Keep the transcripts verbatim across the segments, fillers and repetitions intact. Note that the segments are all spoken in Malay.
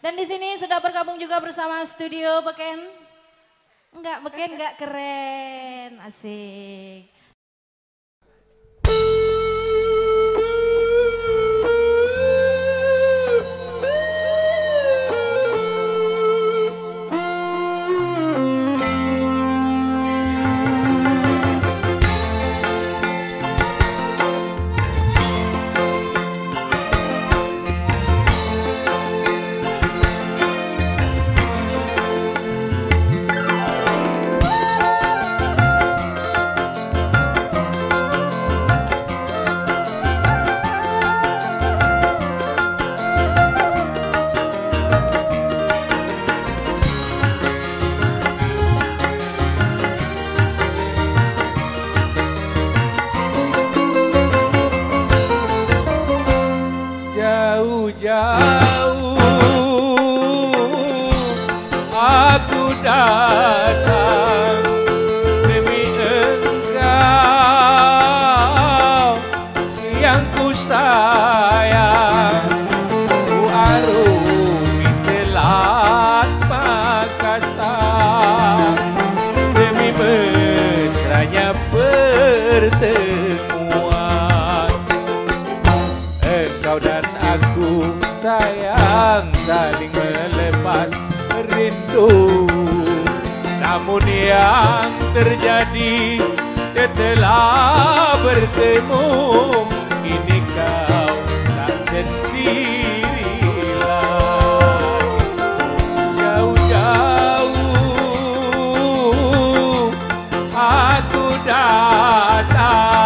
Dan di sini sudah bergabung juga bersama studio Beken. Enggak, Beken enggak keren, asik. Jauh-jauh aku datang demi engkau yang ku sayang. Ku arungi selat Makassar demi mesranya pertemuan. Engkau dan aku sayang saling melepas rindu. Namun yang terjadi setelah bertemu, kini kau tak sendiri lagi. Jauh-jauh aku datang.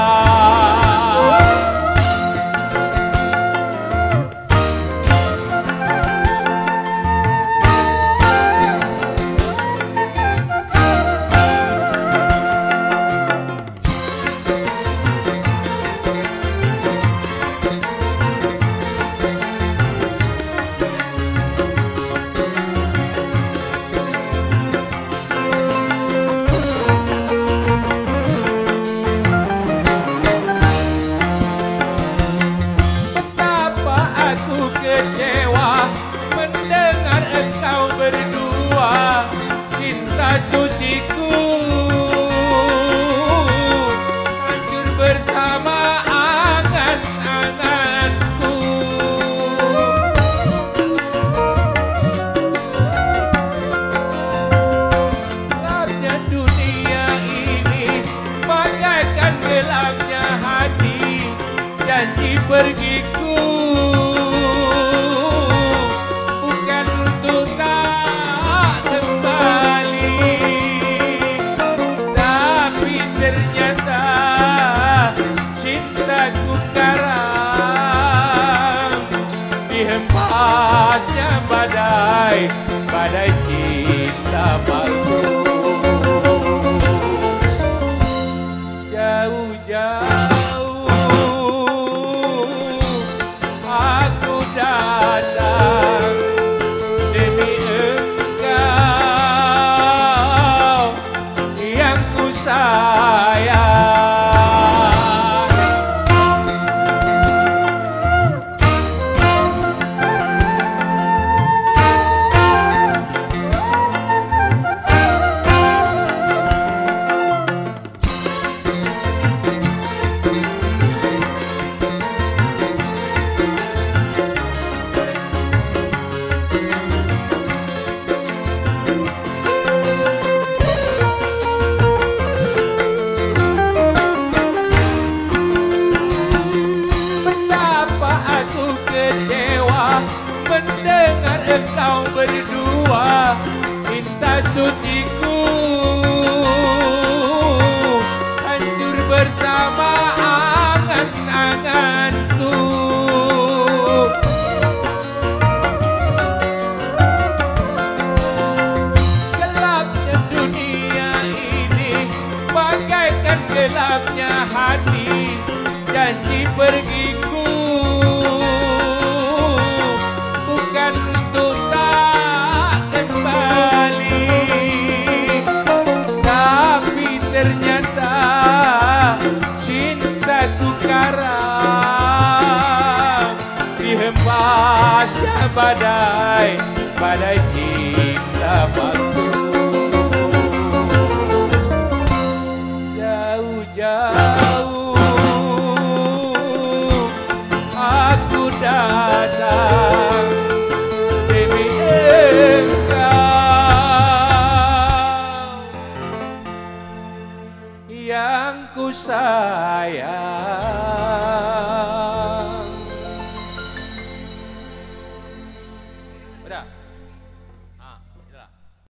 Kecewa mendengar engkau berdua, cinta suciku hancur bersama angan-anganku. Gelapnya dunia ini bagaikan gelapnya hati, janji pergiku dihempasnya badai, badai cinta palsu. Jauh-jauh aku datang demi engkau yang ku sayang. Mendengar engkau berdua, cinta suciku hancur bersama angan-anganku. Gelapnya dunia ini bagaikan gelapnya hati, janji pergiku untuk tak kembali, tapi ternyata cintaku karam dihempasnya badai, badai cinta palsu. Jauh-jauh aku datang demi engkau yang ku sayang.